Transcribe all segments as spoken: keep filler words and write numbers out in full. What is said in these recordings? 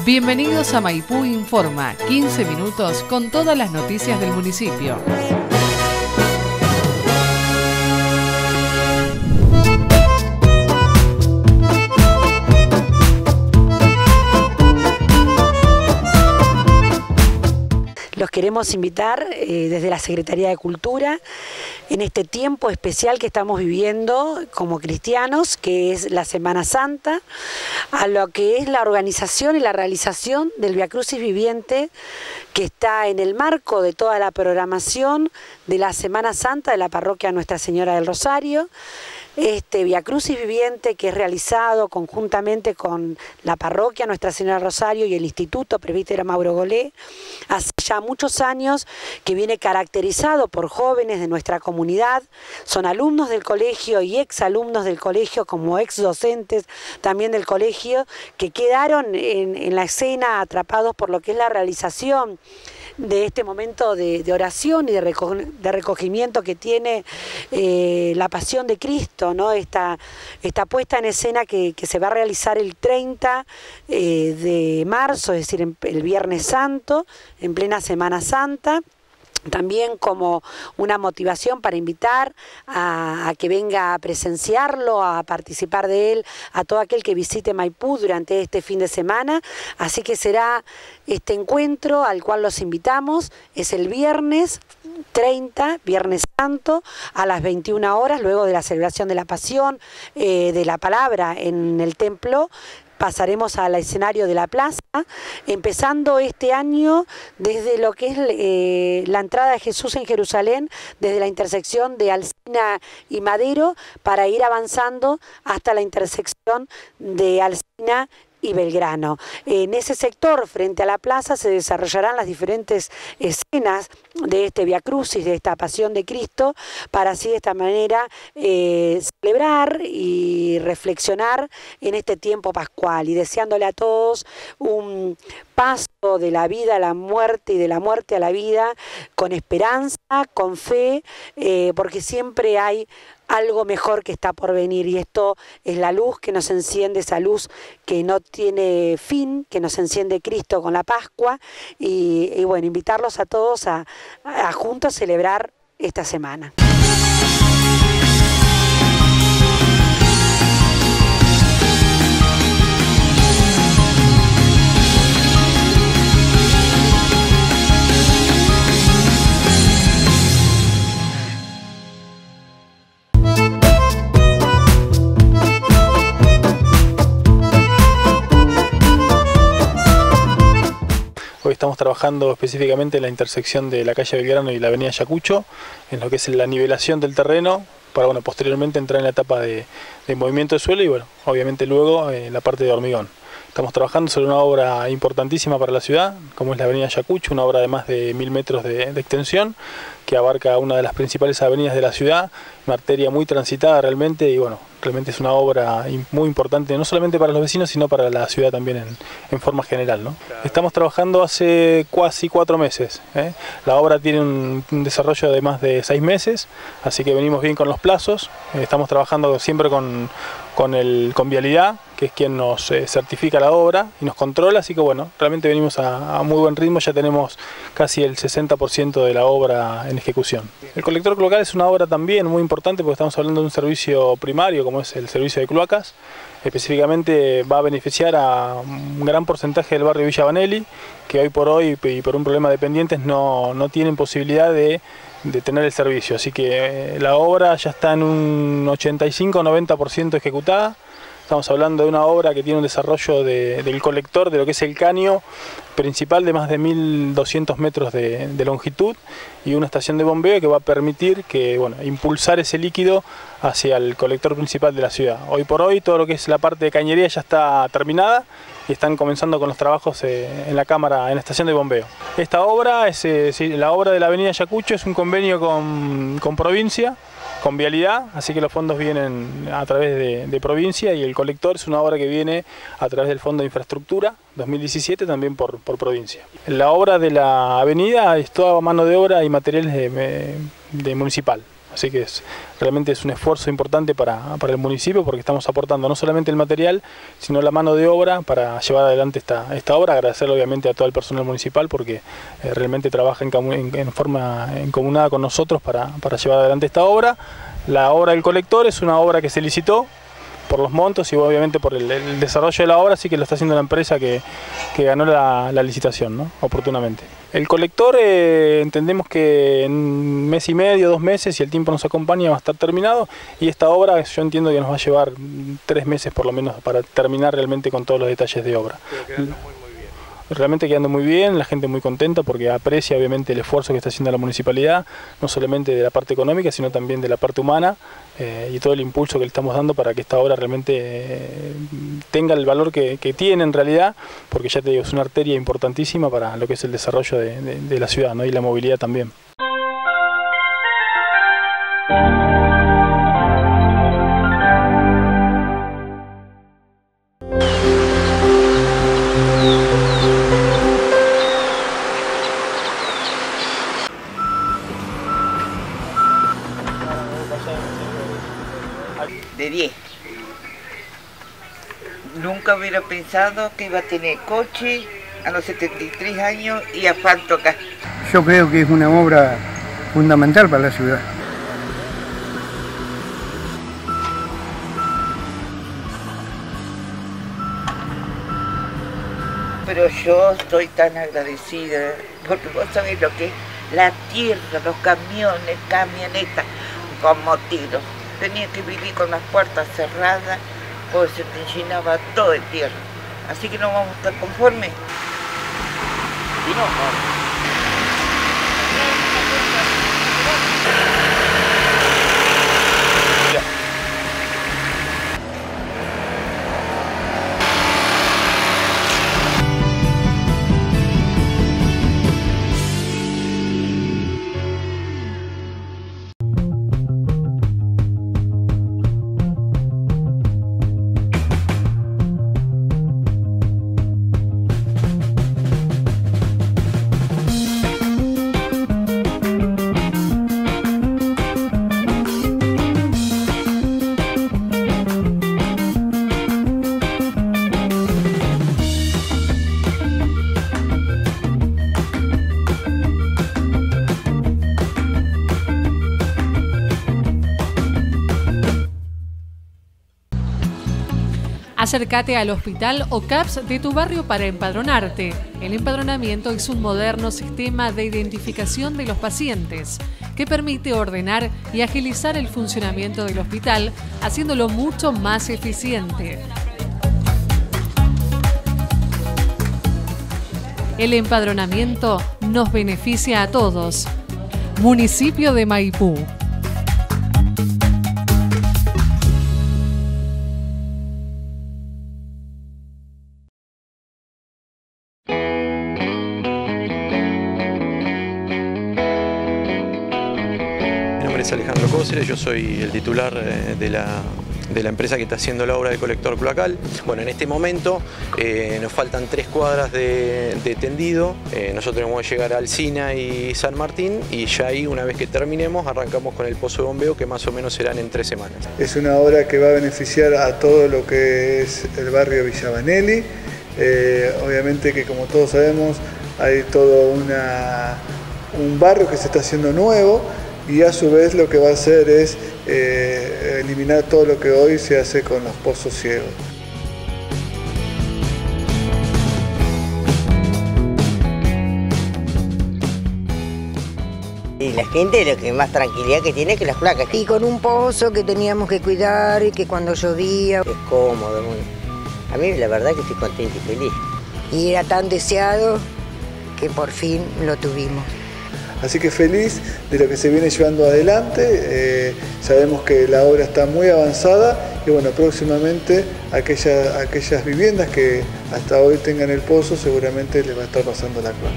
Bienvenidos a Maipú Informa, quince minutos con todas las noticias del municipio. Los queremos invitar eh, desde la Secretaría de Cultura en este tiempo especial que estamos viviendo como cristianos, que es la Semana Santa, a lo que es la organización y la realización del Vía Crucis Viviente, que está en el marco de toda la programación de la Semana Santa de la Parroquia Nuestra Señora del Rosario. Este Vía Crucis Viviente, que es realizado conjuntamente con la Parroquia Nuestra Señora del Rosario y el Instituto Presbítero Mauro Golé, hace ya muchos años que viene caracterizado por jóvenes de nuestra comunidad, son alumnos del colegio y ex alumnos del colegio, como ex docentes también del colegio, que quedaron en, en la escena atrapados por lo que es la realización de este momento de, de oración y de, reco de recogimiento que tiene eh, la Pasión de Cristo, ¿no? Esta, esta puesta en escena que, que se va a realizar el treinta eh, de marzo, es decir, en, el Viernes Santo, en plena Semana Santa. También como una motivación para invitar a, a que venga a presenciarlo, a participar de él, a todo aquel que visite Maipú durante este fin de semana. Así que será este encuentro al cual los invitamos, es el viernes treinta, Viernes Santo, a las veintiuna horas, luego de la celebración de la Pasión, eh, de la Palabra en el templo. Pasaremos al escenario de la plaza, empezando este año desde lo que es eh, la entrada de Jesús en Jerusalén, desde la intersección de Alsina y Madero, para ir avanzando hasta la intersección de Alsina y Belgrano. En ese sector, frente a la plaza, se desarrollarán las diferentes escenas de este Vía Crucis, de esta Pasión de Cristo, para así de esta manera eh, celebrar y reflexionar en este tiempo pascual, y deseándole a todos un paso de la vida a la muerte y de la muerte a la vida, con esperanza, con fe, eh, porque siempre hay algo mejor que está por venir, y esto es la luz que nos enciende, esa luz que no tiene fin, que nos enciende Cristo con la Pascua, y, y bueno, invitarlos a todos a, a juntos celebrar esta semana. Hoy estamos trabajando específicamente en la intersección de la calle Belgrano y la avenida Ayacucho, en lo que es la nivelación del terreno, para bueno, posteriormente entrar en la etapa de, de movimiento de suelo y bueno, obviamente luego en la parte de hormigón. Estamos trabajando sobre una obra importantísima para la ciudad, como es la avenida Ayacucho, una obra de más de mil metros de, de extensión, que abarca una de las principales avenidas de la ciudad, una arteria muy transitada realmente, y bueno, realmente es una obra muy importante, no solamente para los vecinos, sino para la ciudad también en, en forma general, ¿no? Claro. Estamos trabajando hace casi cuatro meses, ¿eh? La obra tiene un, un desarrollo de más de seis meses, así que venimos bien con los plazos. Eh, estamos trabajando siempre con, con, el, con Vialidad, que es quien nos eh, certifica la obra y nos controla, así que bueno, realmente venimos a, a muy buen ritmo, ya tenemos casi el sesenta por ciento de la obra en ejecución. El colector cloacal es una obra también muy importante porque estamos hablando de un servicio primario como es el servicio de cloacas. Específicamente va a beneficiar a un gran porcentaje del barrio Villa Vanelli, que hoy por hoy y por un problema de pendientes no, no tienen posibilidad de, de tener el servicio, así que la obra ya está en un ochenta y cinco a noventa por ciento ejecutada. Estamos hablando de una obra que tiene un desarrollo de, del colector, de lo que es el caño principal de más de mil doscientos metros de, de longitud, y una estación de bombeo que va a permitir que, bueno, impulsar ese líquido hacia el colector principal de la ciudad. Hoy por hoy todo lo que es la parte de cañería ya está terminada y están comenzando con los trabajos eh, en la cámara, en la estación de bombeo. Esta obra, es, eh, sí, la obra de la avenida Ayacucho, es un convenio con, con provincia, con Vialidad, así que los fondos vienen a través de, de provincia, y el colector es una obra que viene a través del Fondo de Infraestructura dos mil diecisiete también por, por provincia. La obra de la avenida es toda mano de obra y materiales de, de municipal. Así que es, realmente es un esfuerzo importante para, para el municipio, porque estamos aportando no solamente el material, sino la mano de obra para llevar adelante esta, esta obra. Agradecerle obviamente a todo el personal municipal, porque eh, realmente trabaja en, en, en forma encomunada con nosotros para, para llevar adelante esta obra. La obra del colector es una obra que se licitó por los montos y obviamente por el, el desarrollo de la obra, sí que lo está haciendo la empresa que, que ganó la, la licitación, ¿no? Oportunamente. El colector eh, entendemos que en un mes y medio, dos meses, si el tiempo nos acompaña, va a estar terminado, y esta obra yo entiendo que nos va a llevar tres meses por lo menos para terminar realmente con todos los detalles de obra. Pero quedando muy, muy bien. Realmente quedando muy bien, la gente muy contenta porque aprecia obviamente el esfuerzo que está haciendo la municipalidad, no solamente de la parte económica, sino también de la parte humana, eh, y todo el impulso que le estamos dando para que esta obra realmente eh, tenga el valor que, que tiene en realidad, porque ya te digo, es una arteria importantísima para lo que es el desarrollo de, de, de la ciudad, ¿no? Y la movilidad también. De diez. Nunca hubiera pensado que iba a tener coche a los setenta y tres años y asfalto acá. Yo creo que es una obra fundamental para la ciudad. Pero yo estoy tan agradecida, porque vos sabés lo que es la tierra, los camiones, camionetas con motivo. Tenía que vivir con las puertas cerradas, porque se te llenaba todo de tierra. Así que no vamos a estar conformes. Y no, no. Acércate al hospital o C A P S de tu barrio para empadronarte. El empadronamiento es un moderno sistema de identificación de los pacientes que permite ordenar y agilizar el funcionamiento del hospital, haciéndolo mucho más eficiente. El empadronamiento nos beneficia a todos. Municipio de Maipú. Alejandro Cóceres, yo soy el titular de la, de la empresa que está haciendo la obra del colector cloacal. Bueno, en este momento eh, nos faltan tres cuadras de, de tendido. Eh, nosotros tenemos que llegar a Alsina y San Martín, y ya ahí, una vez que terminemos, arrancamos con el pozo de bombeo, que más o menos serán en tres semanas. Es una obra que va a beneficiar a todo lo que es el barrio Villa Vanelli. Eh, obviamente que, como todos sabemos, hay todo una, un barrio que se está haciendo nuevo, y a su vez lo que va a hacer es eh, eliminar todo lo que hoy se hace con los pozos ciegos. Y la gente lo que más tranquilidad que tiene es que las placas. Y con un pozo que teníamos que cuidar y que cuando llovía es cómodo. A mí la verdad que estoy contenta y feliz. Y era tan deseado que por fin lo tuvimos. Así que feliz de lo que se viene llevando adelante. Eh, sabemos que la obra está muy avanzada y bueno, próximamente aquellas, aquellas viviendas que hasta hoy tengan el pozo seguramente les va a estar pasando la cloaca.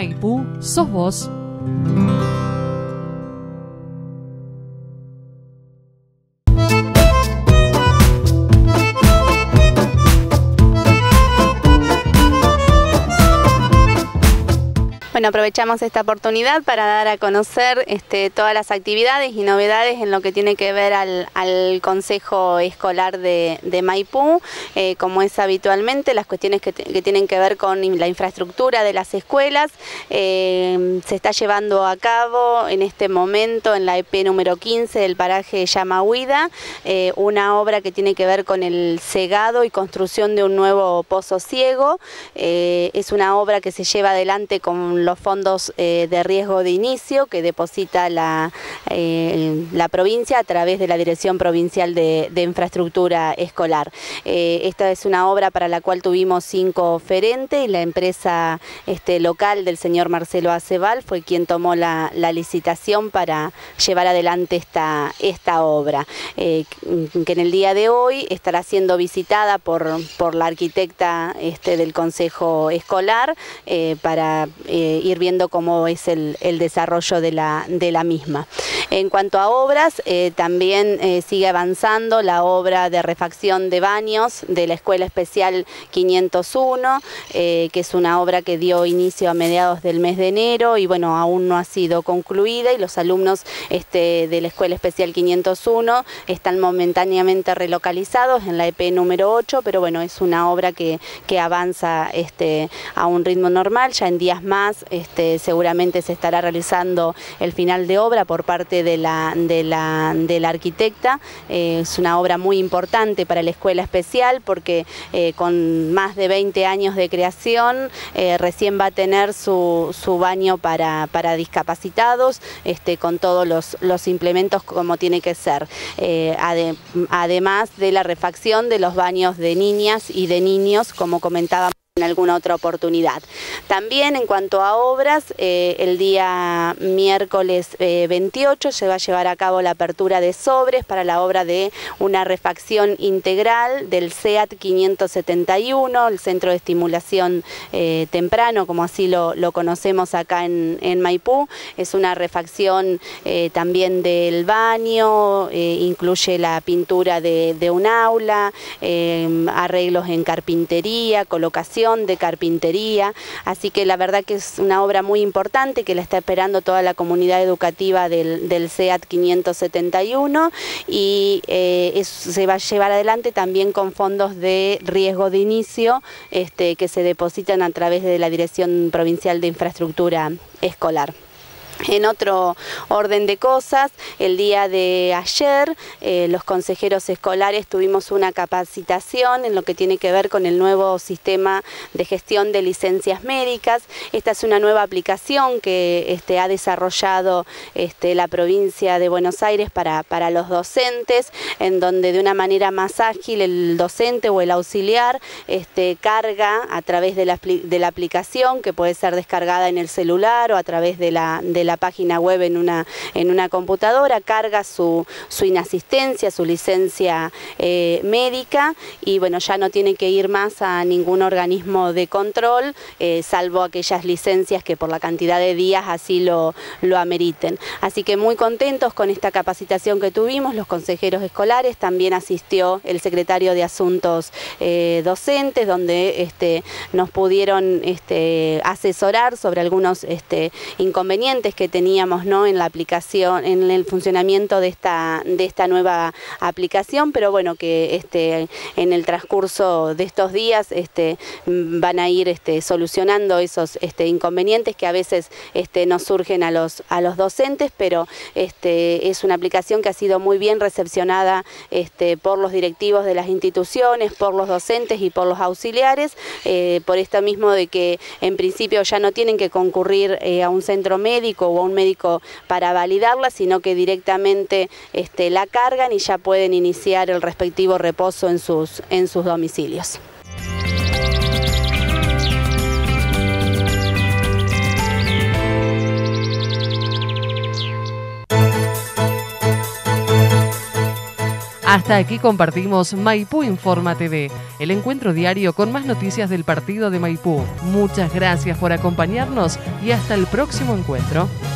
Maipú, sos vos. Bueno, aprovechamos esta oportunidad para dar a conocer este, todas las actividades y novedades en lo que tiene que ver al, al Consejo Escolar de, de Maipú, eh, como es habitualmente, las cuestiones que, que tienen que ver con la infraestructura de las escuelas. Eh, se está llevando a cabo en este momento en la E P número quince del paraje Yamahuida, eh, una obra que tiene que ver con el cegado y construcción de un nuevo pozo ciego. Eh, es una obra que se lleva adelante con los fondos eh, de riesgo de inicio que deposita la, eh, la provincia a través de la Dirección Provincial de, de Infraestructura Escolar. Eh, esta es una obra para la cual tuvimos cinco oferentes y la empresa este, local del señor Marcelo Aceval fue quien tomó la, la licitación para llevar adelante esta, esta obra, eh, que en el día de hoy estará siendo visitada por, por la arquitecta este, del Consejo Escolar eh, para eh, ir viendo cómo es el, el desarrollo de la, de la misma. En cuanto a obras, eh, también eh, sigue avanzando la obra de refacción de baños de la Escuela Especial quinientos uno, eh, que es una obra que dio inicio a mediados del mes de enero y bueno, aún no ha sido concluida y los alumnos este, de la Escuela Especial quinientos uno están momentáneamente relocalizados en la E P número ocho, pero bueno, es una obra que, que avanza este, a un ritmo normal. Ya en días más este, seguramente se estará realizando el final de obra por parte de la, de la, de la arquitecta. Eh, es una obra muy importante para la Escuela Especial porque eh, con más de veinte años de creación eh, recién va a tener su, su baño para, para discapacitados este, con todos los, los implementos como tiene que ser. Eh, ade, además de la refacción de los baños de niñas y de niños, como comentábamos en alguna otra oportunidad. También en cuanto a obras, eh, el día miércoles eh, veintiocho se va a llevar a cabo la apertura de sobres para la obra de una refacción integral del SEAT quinientos setenta y uno, el Centro de Estimulación eh, Temprano, como así lo, lo conocemos acá en, en Maipú. Es una refacción eh, también del baño, eh, incluye la pintura de, de un aula, eh, arreglos en carpintería, colocación de carpintería, así que la verdad que es una obra muy importante que la está esperando toda la comunidad educativa del, del SEAT quinientos setenta y uno y eh, es, se va a llevar adelante también con fondos de riesgo de inicio este, que se depositan a través de la Dirección Provincial de Infraestructura Escolar. En otro orden de cosas, el día de ayer eh, los consejeros escolares tuvimos una capacitación en lo que tiene que ver con el nuevo sistema de gestión de licencias médicas. Esta es una nueva aplicación que este, ha desarrollado este, la provincia de Buenos Aires para, para los docentes, en donde de una manera más ágil el docente o el auxiliar este, carga a través de la, de la aplicación, que puede ser descargada en el celular o a través de la, de la la página web en una, en una computadora, carga su, su inasistencia, su licencia eh, médica y bueno, ya no tiene que ir más a ningún organismo de control, eh, salvo aquellas licencias que por la cantidad de días así lo, lo ameriten. Así que muy contentos con esta capacitación que tuvimos, los consejeros escolares, también asistió el secretario de Asuntos eh, Docentes, donde este, nos pudieron este, asesorar sobre algunos este, inconvenientes que que teníamos ¿no? en la aplicación, en el funcionamiento de esta, de esta nueva aplicación, pero bueno, que este, en el transcurso de estos días este, van a ir este, solucionando esos este, inconvenientes que a veces este, nos surgen a los, a los docentes, pero este, es una aplicación que ha sido muy bien recepcionada este, por los directivos de las instituciones, por los docentes y por los auxiliares, eh, por esto mismo de que en principio ya no tienen que concurrir eh, a un centro médico o a un médico para validarla, sino que directamente este, la cargan y ya pueden iniciar el respectivo reposo en sus, en sus domicilios. Hasta aquí compartimos Maipú Informa T V. el encuentro diario con más noticias del partido de Maipú. Muchas gracias por acompañarnos y hasta el próximo encuentro.